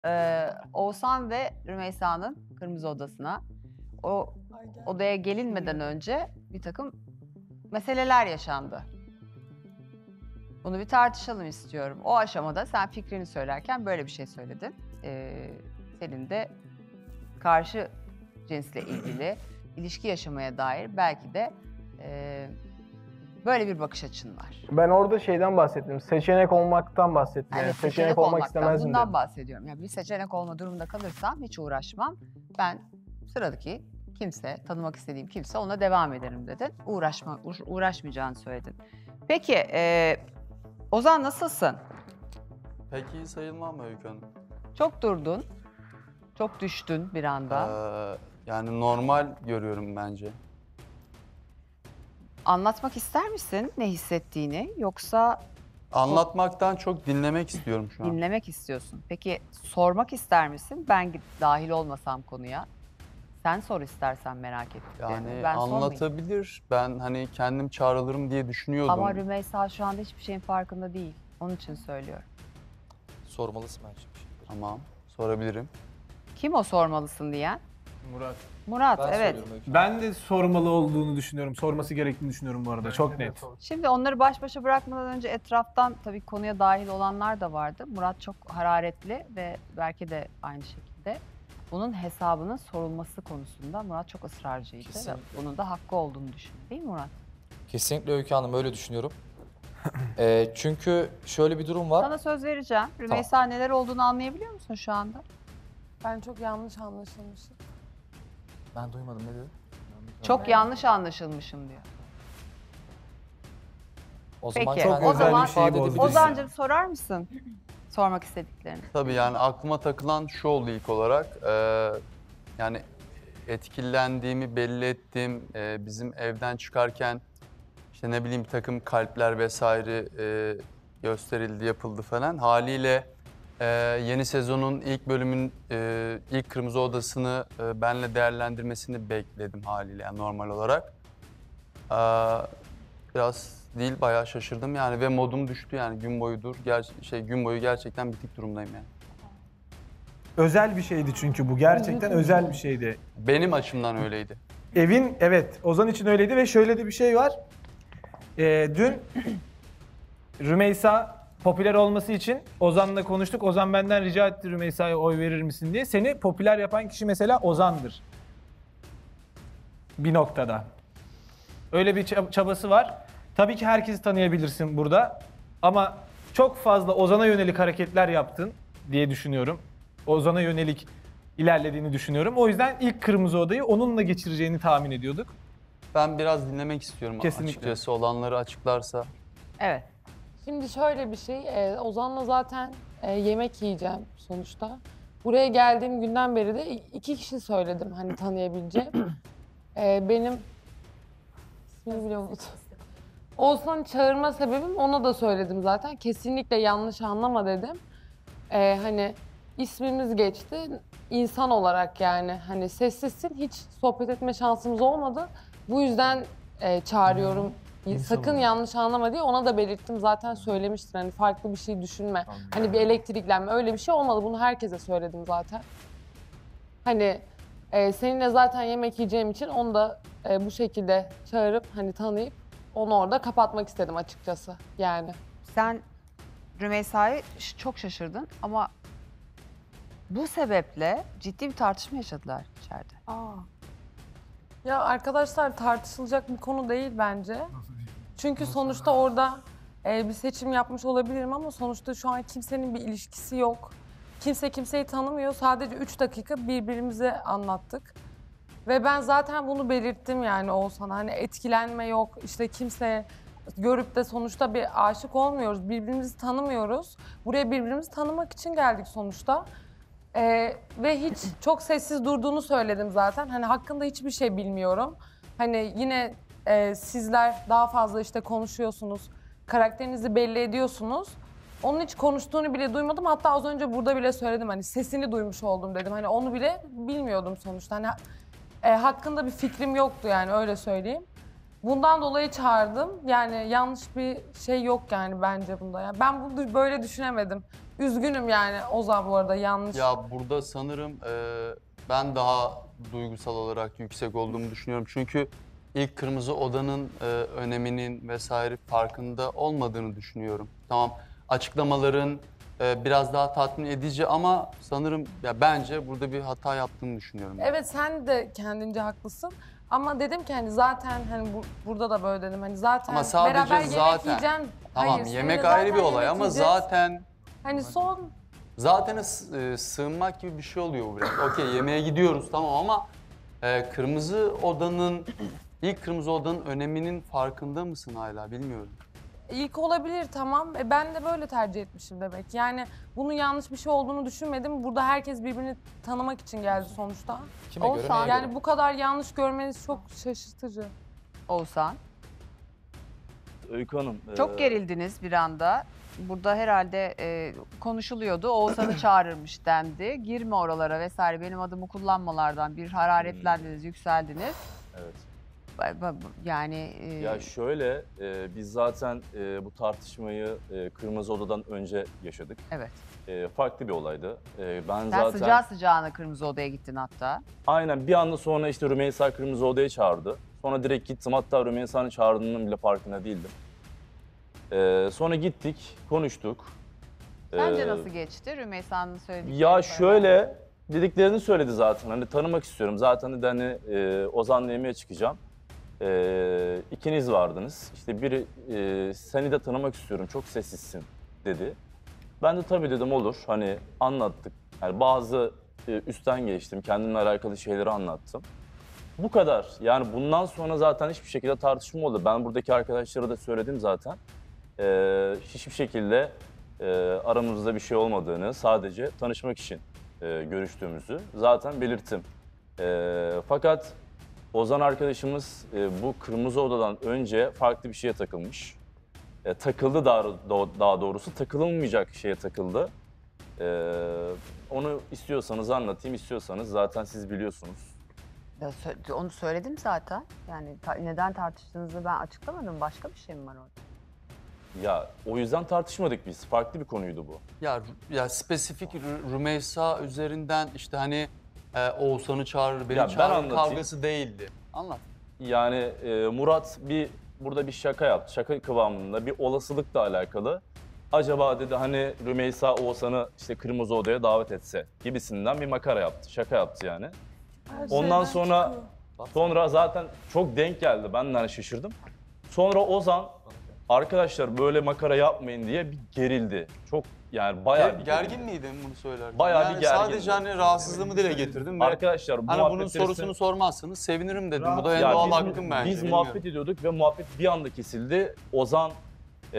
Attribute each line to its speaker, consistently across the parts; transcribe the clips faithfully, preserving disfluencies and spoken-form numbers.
Speaker 1: Ee, Oğuzhan ve Rümeysa'nın kırmızı odasına. O odaya gelinmeden önce bir takım meseleler yaşandı. Bunu bir tartışalım istiyorum. O aşamada sen fikrini söylerken böyle bir şey söyledin. Ee, senin de karşı cinsle ilgili ilişki yaşamaya dair belki de e, böyle bir bakış açın var.
Speaker 2: Ben orada şeyden bahsettim. Seçenek olmaktan bahsettim. Yani
Speaker 1: Evet,
Speaker 2: seçenek, olmak
Speaker 1: olmaktan,
Speaker 2: istemezdim
Speaker 1: bundan
Speaker 2: dedim.
Speaker 1: bahsediyorum. Yani bir seçenek olma durumunda kalırsam hiç uğraşmam. Ben sıradaki kimse, tanımak istediğim kimse ona devam ederim dedin. Uğraşma, uğra- uğraşmayacağını söyledin. Peki, e, Ozan nasılsın?
Speaker 3: Pek iyi sayılmam Öykü Hanım.
Speaker 1: Çok durdun, çok düştün bir anda.
Speaker 3: Ee, yani normal görüyorum bence.
Speaker 1: Anlatmak ister misin ne hissettiğini, yoksa
Speaker 3: Anlatmaktan çok dinlemek istiyorum şu an.
Speaker 1: dinlemek istiyorsun? Peki sormak ister misin? Ben dahil olmasam konuya. Sen sor istersen, merak ettiklerini.
Speaker 3: Yani
Speaker 1: Ben sormayayım.
Speaker 3: anlatabilir. Ben hani kendim çağrılırım diye düşünüyordum.
Speaker 1: Ama Rümeysa şu anda hiçbir şeyin farkında değil. Onun için söylüyorum.
Speaker 4: Sormalısın bence.
Speaker 3: Tamam, sorabilirim.
Speaker 1: Kim o sormalısın diyen?
Speaker 2: Murat.
Speaker 1: Murat,
Speaker 4: Ben
Speaker 1: evet.
Speaker 4: soruyorum Öykü.
Speaker 5: Ben de sormalı olduğunu düşünüyorum. Sorması gerektiğini düşünüyorum bu arada. Çok net.
Speaker 1: Şimdi onları baş başa bırakmadan önce etraftan tabii konuya dahil olanlar da vardı. Murat çok hararetli ve belki de aynı şekilde. Bunun hesabının sorulması konusunda Murat çok ısrarcıydı. Ve
Speaker 4: Kesinlikle.
Speaker 1: bunun da hakkı olduğunu düşünüyor, değil mi Murat?
Speaker 4: Kesinlikle Öykü Hanım öyle düşünüyorum. Ee, çünkü şöyle bir durum var.
Speaker 1: Sana söz vereceğim. Rümeysa, neler olduğunu anlayabiliyor musun şu anda?
Speaker 6: Ben çok yanlış anlaşılmışım.
Speaker 4: Ben duymadım ne dedi?
Speaker 1: Çok yanlış anlaşılmışım diyor.
Speaker 4: O zaman
Speaker 1: Peki,
Speaker 4: kendini
Speaker 1: o zaman-
Speaker 4: ifade
Speaker 5: Şeyi bozdu.
Speaker 4: edebilirsin.
Speaker 1: Ozancığım, sorar mısın sormak istediklerini?
Speaker 3: Tabii yani aklıma takılan şu oldu ilk olarak. Ee, yani etkilendiğimi belli ettim. Ee, bizim evden çıkarken işte ne bileyim bir takım kalpler vesaire e, gösterildi, yapıldı falan. Haliyle e, yeni sezonun ilk bölümün e, ilk Kırmızı Odası'nı e, benle değerlendirmesini bekledim haliyle yani normal olarak. Ee, biraz değil bayağı şaşırdım yani ve modum düştü yani gün boyudur. Ger- şey gün boyu gerçekten bitik durumdayım yani.
Speaker 5: Özel bir şeydi çünkü bu. Gerçekten özel bir şeydi.
Speaker 3: Benim açımdan öyleydi.
Speaker 5: Evin, evet, Ozan için öyleydi ve şöyle de bir şey var. Ee, dün Rümeysa popüler olması için Ozan'la konuştuk. Ozan benden rica etti Rümeysa'ya oy verir misin diye. Seni popüler yapan kişi mesela Ozan'dır. Bir noktada. Öyle bir çab- çabası var. Tabii ki herkesi tanıyabilirsin burada. Ama çok fazla Ozan'a yönelik hareketler yaptın diye düşünüyorum. Ozan'a yönelik ilerlediğini düşünüyorum. O yüzden ilk Kırmızı Odayı onunla geçireceğini tahmin ediyorduk.
Speaker 3: Ben biraz dinlemek istiyorum
Speaker 5: Kesinlikle.
Speaker 3: açıkçası olanları açıklarsa.
Speaker 1: Evet.
Speaker 6: Şimdi şöyle bir şey, e, Ozan'la zaten e, yemek yiyeceğim sonuçta. Buraya geldiğim günden beri de iki kişi söyledim hani tanıyabileceğim. E, benim ismini bile unuttum. Oğuzhan'ı çağırma sebebim, ona da söyledim zaten. Kesinlikle yanlış anlama dedim. E, hani ismimiz geçti. İnsan olarak yani hani sessizsin, hiç sohbet etme şansımız olmadı. Bu yüzden e, çağırıyorum.
Speaker 5: İnsan
Speaker 6: Sakın
Speaker 5: olarak.
Speaker 6: yanlış anlama diye ona da belirttim. Zaten söylemiştir hani farklı bir şey düşünme. Hani bir elektriklenme öyle bir şey olmadı. Bunu herkese söyledim zaten. Hani e, seninle zaten yemek yiyeceğim için onu da e, bu şekilde çağırıp hani tanıyıp onu orada kapatmak istedim açıkçası yani.
Speaker 1: Sen Rümeysa'yı ş- çok şaşırdın ama bu sebeple ciddi bir tartışma yaşadılar içeride.
Speaker 6: Aa. Ya arkadaşlar, tartışılacak bir konu değil bence. Çünkü sonuçta orada e, bir seçim yapmış olabilirim ama sonuçta şu an kimsenin bir ilişkisi yok. Kimse kimseyi tanımıyor. Sadece üç dakika birbirimize anlattık. Ve ben zaten bunu belirttim yani Oğuzhan'a. Hani etkilenme yok, işte kimse görüp de sonuçta bir aşık olmuyoruz. Birbirimizi tanımıyoruz. Buraya birbirimizi tanımak için geldik sonuçta. Ee, ve hiç çok sessiz durduğunu söyledim zaten. Hani hakkında hiçbir şey bilmiyorum. Hani yine e, sizler daha fazla işte konuşuyorsunuz. Karakterinizi belli ediyorsunuz. Onun hiç konuştuğunu bile duymadım. Hatta az önce burada bile söyledim, hani sesini duymuş oldum dedim. Hani onu bile bilmiyordum sonuçta. Hani e, hakkında bir fikrim yoktu yani, öyle söyleyeyim. Bundan dolayı çağırdım. Yani yanlış bir şey yok yani bence bunda. Yani ben bunu böyle düşünemedim. Üzgünüm yani Ozan bu arada yanlış.
Speaker 3: Ya burada sanırım e, ben daha duygusal olarak yüksek olduğumu düşünüyorum. Çünkü ilk Kırmızı Oda'nın e, öneminin vesaire farkında olmadığını düşünüyorum. Tamam, açıklamaların e, biraz daha tatmin edici ama sanırım ya bence burada bir hata yaptığını düşünüyorum.
Speaker 6: Evet sen de kendince haklısın. Ama dedim ki hani zaten hani bu, burada da böyle dedim hani zaten
Speaker 3: Ama sadece
Speaker 6: beraber yemek
Speaker 3: zaten.
Speaker 6: yiyeceksin.
Speaker 3: Tamam,
Speaker 6: Hayır,
Speaker 3: yemek
Speaker 6: seninle
Speaker 3: ayrı bir
Speaker 6: zaten
Speaker 3: olay
Speaker 6: yemek
Speaker 3: ama
Speaker 6: yiyeceğiz.
Speaker 3: zaten
Speaker 6: Hani son
Speaker 3: zaten ıs- e, sığınmak gibi bir şey oluyor bu biraz. Okey, yemeğe gidiyoruz tamam ama e, Kırmızı Oda'nın ilk Kırmızı Oda'nın öneminin farkında mısın hala bilmiyorum.
Speaker 6: ilk olabilir tamam. E, ben de böyle tercih etmişim demek. Yani bunun yanlış bir şey olduğunu düşünmedim. Burada herkes birbirini tanımak için geldi sonuçta.
Speaker 4: Kime göre,
Speaker 1: Oğuzhan,
Speaker 4: neye göre?
Speaker 6: Yani bu kadar yanlış görmeniz çok şaşırtıcı.
Speaker 1: Oğuzhan.
Speaker 7: Öykü Hanım.
Speaker 1: Çok
Speaker 7: eee,
Speaker 1: gerildiniz bir anda. Burada herhalde e, konuşuluyordu. Oğuzhan'ı çağırırmış dendi. Girme oralara vesaire benim adımı kullanmalardan bir hararetlendiniz, yükseldiniz.
Speaker 7: Evet.
Speaker 1: Ba- ba- Yani e,
Speaker 7: Ya şöyle, e, biz zaten e, bu tartışmayı e, Kırmızı Oda'dan önce yaşadık.
Speaker 1: evet.
Speaker 7: E, farklı bir olaydı. E, ben
Speaker 1: Sen
Speaker 7: zaten
Speaker 1: sıcağı sıcağına Kırmızı Oda'ya gittin hatta.
Speaker 7: aynen bir anda sonra işte Rümeysa Kırmızı Oda'ya çağırdı. Sonra direkt gittim. Hatta Rümeysa'nın çağırdığının bile farkında değildim. E, sonra gittik, konuştuk.
Speaker 1: Sence
Speaker 7: E,
Speaker 1: nasıl geçti Rümeysa'nın söyledikleri?
Speaker 7: Ya şöyle dediklerini söyledi zaten. Hani tanımak istiyorum. Zaten dedi hani e, Ozan'la yemeğe çıkacağım. E, ikiniz vardınız. İşte biri e, seni de tanımak istiyorum. Çok sessizsin dedi. Ben de tabii dedim olur. Hani anlattık. Yani bazı e, üstten geçtim. Kendimle alakalı şeyleri anlattım. Bu kadar. Yani bundan sonra zaten hiçbir şekilde tartışma oldu. Ben buradaki arkadaşlara da söyledim zaten. E, hiçbir şekilde e, aramızda bir şey olmadığını, sadece tanışmak için e, görüştüğümüzü zaten belirttim. E, fakat Ozan arkadaşımız e, bu Kırmızı Oda'dan önce farklı bir şeye takılmış. E, takıldı daha, daha doğrusu, takılınmayacak şeye takıldı. E, onu istiyorsanız anlatayım, istiyorsanız zaten siz biliyorsunuz.
Speaker 1: Ya sö- onu söyledim zaten. Yani ta- neden tartıştığınızı ben açıklamadım. Başka bir şey mi var orada?
Speaker 7: Ya o yüzden tartışmadık biz, farklı bir konuydu bu.
Speaker 3: Ya ya spesifik Rü- Rümeysa üzerinden işte hani e, Oğuzhan'ı çağırır, beni
Speaker 7: Ya ben
Speaker 3: çağırır
Speaker 7: anlatayım.
Speaker 3: kavgası değildi. Anlat.
Speaker 7: Yani e, Murat bir burada bir şaka yaptı. Şaka kıvamında bir olasılıkla alakalı. Acaba dedi hani Rümeysa Oğuzhan'ı işte Kırmızı Oda'ya davet etse gibisinden bir makara yaptı. Şaka yaptı yani.
Speaker 6: Her
Speaker 7: Ondan
Speaker 6: şeyden
Speaker 7: sonra
Speaker 6: çıkıyor.
Speaker 7: sonra zaten çok denk geldi. Ben de hani şaşırdım. Sonra Ozan arkadaşlar böyle makara yapmayın diye bir gerildi. Çok yani bayağı
Speaker 3: Ger-
Speaker 7: bir
Speaker 3: gergin
Speaker 7: gerildi.
Speaker 3: miydin bunu söylerken?
Speaker 7: Bayağı bir
Speaker 3: Yani
Speaker 7: gergindim.
Speaker 3: Sadece hani rahatsızlığımı dile getirdim ve
Speaker 7: Arkadaşlar bu
Speaker 3: hani bunun
Speaker 7: muhabbetleri-
Speaker 3: sorusunu sormazsanız sevinirim dedim. Bu da en
Speaker 7: Ya
Speaker 3: doğal
Speaker 7: biz,
Speaker 3: hakkım bence.
Speaker 7: Biz
Speaker 3: bilmiyorum.
Speaker 7: muhabbet ediyorduk ve muhabbet bir anda kesildi. Ozan eee,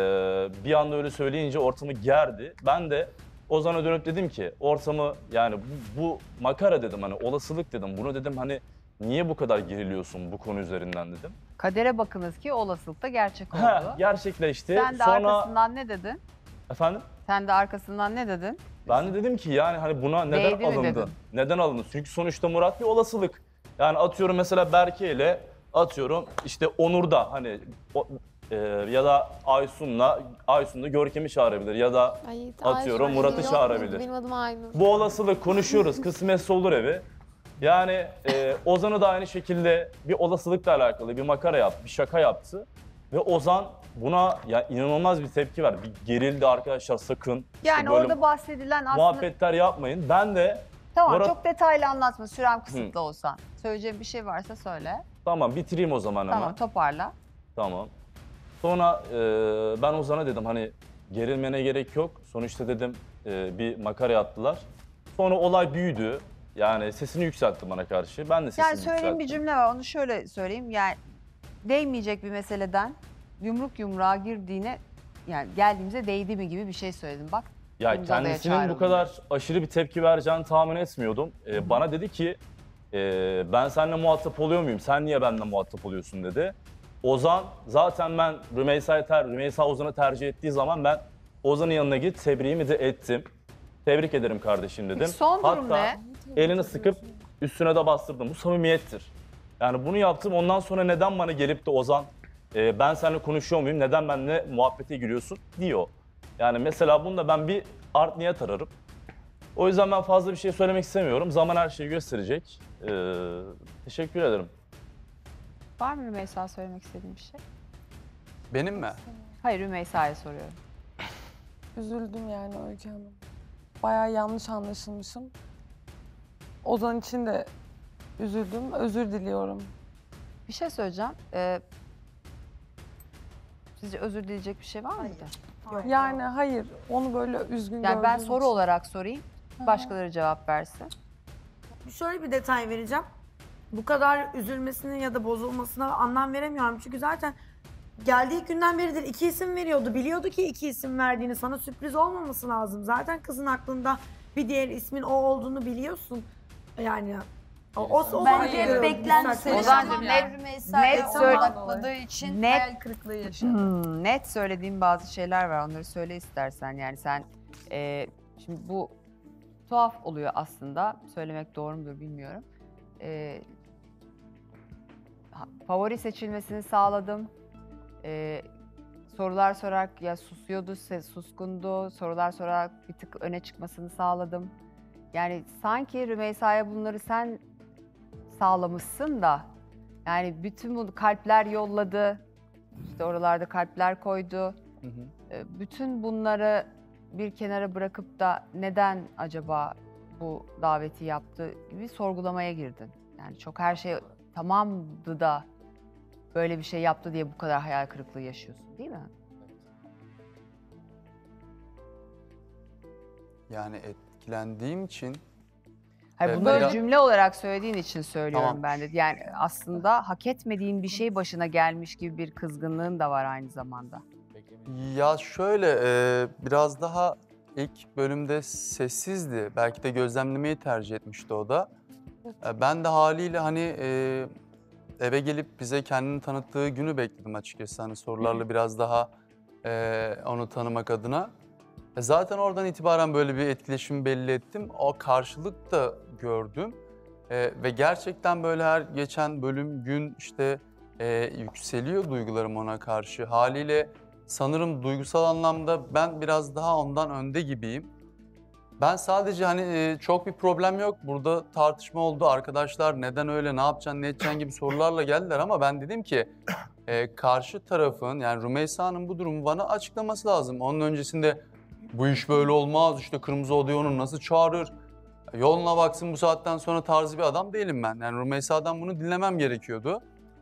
Speaker 7: bir anda öyle söyleyince ortamı gerdi. Ben de Ozan'a dönüp dedim ki ortamı yani bu, bu makara dedim hani olasılık dedim. Bunu dedim hani niye bu kadar geriliyorsun bu konu üzerinden dedim.
Speaker 1: Kadere bakınız ki olasılıkta gerçek oldu.
Speaker 7: Heh, gerçekleşti.
Speaker 1: Sen de
Speaker 7: Sonra
Speaker 1: arkasından ne dedin?
Speaker 7: efendim
Speaker 1: Sen de arkasından ne dedin?
Speaker 7: ben de dedim ki yani hani buna neden
Speaker 1: Değdi mi
Speaker 7: alındı?
Speaker 1: dedin?
Speaker 7: Neden alındı? Çünkü sonuçta Murat bir olasılık. Yani atıyorum mesela Berke ile atıyorum işte Onur'da hani o, e, ya da Aysun'la Aysun'da Görkem'i çağırabilir ya da
Speaker 8: Ay,
Speaker 7: Atıyorum,
Speaker 8: Ayşe,
Speaker 7: Murat'ı
Speaker 8: yok
Speaker 7: çağırabilir.
Speaker 8: muydu? Benim adım Aynur.
Speaker 7: bu olasılık konuşuyoruz. Kısmetse olur evi. Yani e, Ozan'ı da aynı şekilde bir olasılıkla alakalı bir makara yaptı, bir şaka yaptı. Ve Ozan buna ya inanılmaz bir tepki verdi. Bir gerildi arkadaşlar sakın. İşte
Speaker 1: Yani
Speaker 7: böyle
Speaker 1: orada bahsedilen aslında...
Speaker 7: muhabbetler yapmayın. Ben de
Speaker 1: Tamam
Speaker 7: Murat-
Speaker 1: çok detaylı anlatma. Sürem kısıtlı olsan. Söyleyeceğim bir şey varsa söyle.
Speaker 7: tamam bitireyim o zaman
Speaker 1: Tamam
Speaker 7: hemen.
Speaker 1: toparla.
Speaker 7: Tamam. Sonra e, ben Ozan'a dedim hani gerilmene gerek yok. Sonuçta dedim e, bir makara yaptılar. Sonra olay büyüdü. Yani sesini yükseltti bana karşı. Ben de sesimi
Speaker 1: Yani söyleyeyim bir
Speaker 7: yükselttim.
Speaker 1: cümle var. Onu şöyle söyleyeyim. Yani değmeyecek bir meseleden yumruk yumruğa girdiğine yani geldiğimize değdi mi gibi bir şey söyledim. Bak
Speaker 7: Ya
Speaker 1: Kırmızı Oda'ya
Speaker 7: kendisinin bu
Speaker 1: çağrıldı.
Speaker 7: kadar aşırı bir tepki vereceğini tahmin etmiyordum. E, bana dedi ki e, ben seninle muhatap oluyor muyum? Sen niye benimle muhatap oluyorsun dedi. Ozan zaten ben Rümeysa'yı ter, Rümeysa Ozan'ı tercih ettiği zaman ben Ozan'ın yanına git tebriğimi de ettim. Tebrik ederim kardeşim dedim.
Speaker 1: Peki son durum
Speaker 7: Hatta
Speaker 1: ne?
Speaker 7: elini sıkıp üstüne de bastırdım. Bu samimiyettir. Yani bunu yaptım. Ondan sonra neden bana gelip de Ozan e, ben seninle konuşuyor muyum? Neden benimle muhabbete giriyorsun diyor. Yani mesela bunda ben bir art niyet ararım. O yüzden ben fazla bir şey söylemek istemiyorum. Zaman her şeyi gösterecek. Ee, teşekkür ederim.
Speaker 1: Var mı Rümeysa söylemek istediğin bir şey?
Speaker 3: Benim mi?
Speaker 1: Hayır, Rümeysa'ya soruyorum.
Speaker 6: Üzüldüm yani Öykü Hanım. Bayağı yanlış anlaşılmışım. Ozan için de üzüldüm. Özür diliyorum.
Speaker 1: Bir şey söyleyeceğim. Ee, sizce özür dileyecek bir şey var mıydı?
Speaker 6: Yani hayır, onu böyle üzgün
Speaker 1: Yani ben
Speaker 6: gördüğüm
Speaker 1: soru
Speaker 6: için.
Speaker 1: olarak sorayım. Başkaları cevap versin.
Speaker 8: Şöyle bir detay vereceğim. Bu kadar üzülmesine ya da bozulmasına anlam veremiyorum. Çünkü zaten geldiği günden beridir iki isim veriyordu. Biliyordu ki iki isim verdiğini, sana sürpriz olmaması lazım. Zaten kızın aklında bir diğer ismin o olduğunu biliyorsun. Yani o, o, o bana
Speaker 9: Bence
Speaker 8: göre
Speaker 9: beklentisi
Speaker 8: bir
Speaker 1: Ozan,
Speaker 8: saçma.
Speaker 1: net-
Speaker 9: Rümeysa'ya
Speaker 1: net söyle-
Speaker 9: odakladığı için
Speaker 1: Net-
Speaker 9: hayal kırıklığı yaşadı.
Speaker 1: Hmm, net söylediğim bazı şeyler var. Onları söyle istersen. Yani sen e, şimdi bu tuhaf oluyor aslında. Söylemek doğru mudur bilmiyorum. E, ha- favori seçilmesini sağladım. E, sorular sorarak ya susuyordu, se- suskundu. Sorular sorarak bir tık öne çıkmasını sağladım. Yani sanki Rümeysa'ya bunları sen sağlamışsın da yani bütün bu kalpler yolladı. İşte oralarda kalpler koydu.
Speaker 3: Hı hı.
Speaker 1: E, Bütün bunları bir kenara bırakıp da neden acaba bu daveti yaptı gibi sorgulamaya girdin. Yani çok her şey tamamdı da böyle bir şey yaptı diye bu kadar hayal kırıklığı yaşıyorsun, değil mi?
Speaker 3: Yani etkilendiğim için
Speaker 1: Hayır,
Speaker 3: Evet,
Speaker 1: bunları
Speaker 3: biraz-
Speaker 1: cümle olarak söylediğin için söylüyorum
Speaker 3: Tamam.
Speaker 1: ben de. Yani aslında hak etmediğin bir şey başına gelmiş gibi bir kızgınlığın da var aynı zamanda.
Speaker 3: ya şöyle e, biraz daha ilk bölümde sessizdi. Belki de gözlemlemeyi tercih etmişti o da. E, ben de haliyle hani e, eve gelip bize kendini tanıttığı günü bekledim açıkçası. Hani sorularla biraz daha e, onu tanımak adına. E, zaten oradan itibaren böyle bir etkileşimi belli ettim. O karşılık da gördüm. E, ve gerçekten böyle her geçen bölüm gün işte e, yükseliyor duygularım ona karşı. Haliyle sanırım duygusal anlamda ben biraz daha ondan önde gibiyim. Ben sadece hani e, çok bir problem yok. Burada tartışma oldu. Arkadaşlar neden öyle, ne yapacaksın, ne edeceksin gibi sorularla geldiler ama ben dedim ki e, karşı tarafın yani Rümeysa'nın bu durumu bana açıklaması lazım. Onun öncesinde bu iş böyle olmaz, işte Kırmızı Oda'ya onu nasıl çağırır, yoluna baksın bu saatten sonra tarzı bir adam değilim ben. Yani Rümeysa'dan bunu dinlemem gerekiyordu.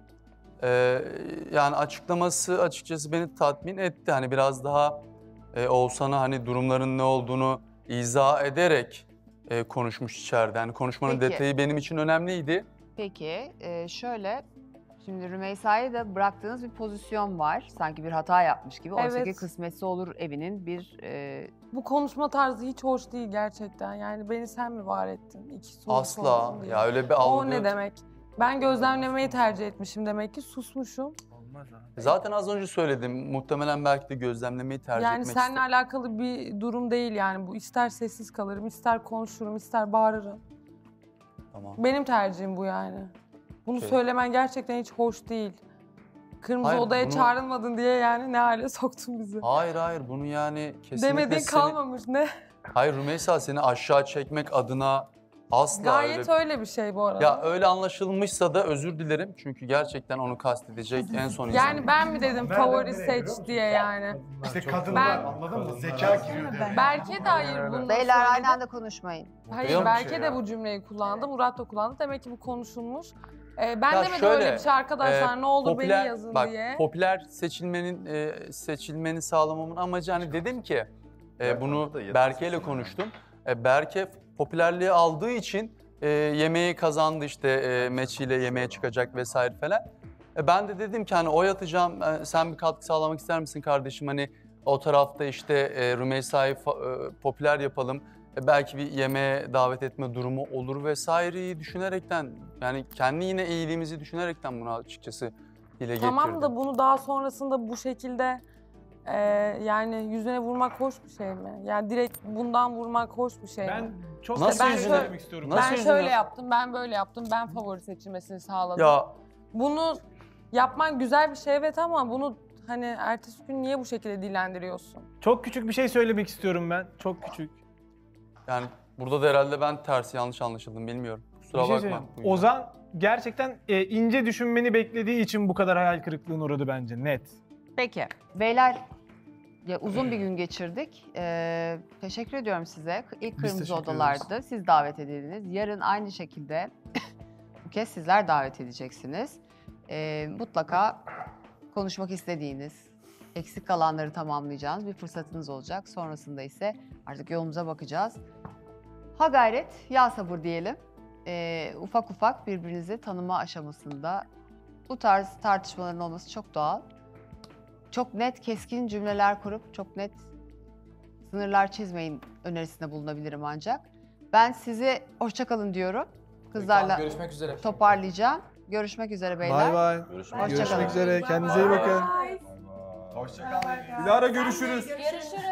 Speaker 3: Ee, yani açıklaması açıkçası beni tatmin etti. Hani biraz daha e, Oğuzhan'a hani durumların ne olduğunu izah ederek e, konuşmuş içeride. Yani konuşmanın
Speaker 1: Peki.
Speaker 3: detayı benim için önemliydi.
Speaker 1: Peki e, şöyle, şimdi Rümeysa'ya da bıraktığınız bir pozisyon var. Sanki bir hata yapmış gibi. Oysa ki
Speaker 6: Evet.
Speaker 1: kısmetse olur evinin bir... e,
Speaker 6: Bu konuşma tarzı hiç hoş değil gerçekten. Yani beni sen mi var ettin? İki soru
Speaker 3: Asla.
Speaker 6: sordun diye.
Speaker 3: Ya öyle bir algı.
Speaker 6: O ne demek? Ben gözlemlemeyi tercih etmişim demek ki, susmuşum.
Speaker 3: Zaten az önce söyledim. Muhtemelen belki de gözlemlemeyi tercih
Speaker 6: Yani
Speaker 3: etmek
Speaker 6: seninle
Speaker 3: istedim.
Speaker 6: alakalı bir durum değil yani bu. İster sessiz kalırım, ister konuşurum, ister bağırırım.
Speaker 3: Tamam.
Speaker 6: Benim tercihim bu yani. Bunu
Speaker 3: Okey.
Speaker 6: söylemen gerçekten hiç hoş değil. Kırmızı
Speaker 3: Hayır,
Speaker 6: Oda'ya
Speaker 3: bunu-
Speaker 6: çağrılmadın diye yani ne hale soktun bizi.
Speaker 3: Hayır hayır bunu yani kesinlikle
Speaker 6: Demediğin
Speaker 3: seni...
Speaker 6: kalmamış ne?
Speaker 3: Hayır Rümeysa seni aşağı çekmek adına asla
Speaker 6: Gayet
Speaker 3: öyle...
Speaker 6: öyle bir şey bu arada.
Speaker 3: Ya öyle anlaşılmışsa da özür dilerim. Çünkü gerçekten onu kastedecek en son insan.
Speaker 6: Yani ben mi dedim favori seç diye yani.
Speaker 10: İşte kadınlar
Speaker 6: Ben-
Speaker 10: anladın mı? Zeka giriyor devreye.
Speaker 6: Berke de hayır bunu
Speaker 1: Beyler
Speaker 6: söyledi.
Speaker 1: aynı anda konuşmayın.
Speaker 6: Hayır
Speaker 3: Biliyor musun
Speaker 6: Berke
Speaker 10: şey
Speaker 6: de
Speaker 10: ya?
Speaker 6: bu cümleyi kullandı, Murat da kullandı. Demek ki bu konuşulmuş. Ee, ben
Speaker 3: Ya
Speaker 6: demedim
Speaker 3: şöyle,
Speaker 6: öyle bir şey arkadaşlar
Speaker 3: e,
Speaker 6: ne olur
Speaker 3: popüler-
Speaker 6: beni yazın
Speaker 3: bak,
Speaker 6: diye.
Speaker 3: Popüler seçilmenin e, seçilmeni sağlamamın amacı hani dedim ki e, bunu Berke ile konuştum. E, Berke popülerliği aldığı için e, yemeği kazandı işte e, meçhiyle yemeğe çıkacak vesaire falan. E, ben de dedim ki hani oy atacağım e, sen bir katkı sağlamak ister misin kardeşim hani o tarafta işte e, Rümeysa'yı fa- e, popüler yapalım. E, belki bir yemeğe davet etme durumu olur vesaireyi düşünerekten yani kendi yine iyiliğimizi düşünerekten bunu açıkçası dile getirdim.
Speaker 6: Tamam da bunu daha sonrasında bu şekilde e, yani yüzüne vurmak hoş bir şey mi? Yani direkt bundan vurmak hoş bir şey
Speaker 5: Ben
Speaker 6: mi?
Speaker 5: çok
Speaker 3: Nasıl
Speaker 5: ben
Speaker 6: yüzüne-
Speaker 5: söylemek istiyorum.
Speaker 3: Nasıl
Speaker 6: Ben
Speaker 3: yüzüne-
Speaker 6: şöyle yaptım, ben böyle yaptım, ben favori seçilmesini sağladım.
Speaker 3: Ya
Speaker 6: Bunu yapman güzel bir şey evet ama bunu Hani ertesi gün niye bu şekilde dillendiriyorsun?
Speaker 5: Çok küçük bir şey söylemek istiyorum ben. Çok küçük.
Speaker 3: Yani burada da herhalde ben ters yanlış anlaşıldım bilmiyorum. Kusura
Speaker 5: Bir şey
Speaker 3: bakma.
Speaker 5: söyleyeyim.
Speaker 3: bu yüzden.
Speaker 5: Ozan gerçekten e, ince düşünmeni beklediği için bu kadar hayal kırıklığına uğradı bence. Net.
Speaker 1: Peki. Beyler ya uzun bir gün geçirdik. Ee, teşekkür ediyorum size. İlk Kırmızı
Speaker 5: teşekkür
Speaker 1: Odalar'dı. Siz davet edildiniz. Yarın aynı şekilde bu kez sizler davet edeceksiniz. Ee, mutlaka konuşmak istediğiniz, eksik kalanları tamamlayacağınız bir fırsatınız olacak. Sonrasında ise artık yolumuza bakacağız. Ha gayret, ya sabır diyelim. Ee, ufak ufak birbirinizi tanıma aşamasında bu tarz tartışmaların olması çok doğal. Çok net, keskin cümleler kurup çok net sınırlar çizmeyin önerisinde bulunabilirim ancak. Ben size hoşça kalın diyorum. Kızlarla
Speaker 4: Görüşmek üzere.
Speaker 1: toparlayacağım. Görüşmek üzere beyler.
Speaker 9: Bay bay.
Speaker 7: Görüşmek
Speaker 1: Hoşça
Speaker 7: üzere.
Speaker 1: kalın.
Speaker 9: Görüşmek üzere. Kendinize iyi bakın.
Speaker 10: Hoşçakalın.
Speaker 9: Dilara görüşürüz.
Speaker 11: Görüşürüz.